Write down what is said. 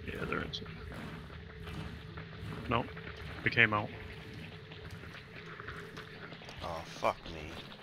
Yeah, they're inside. Nope. They came out. Oh, fuck me.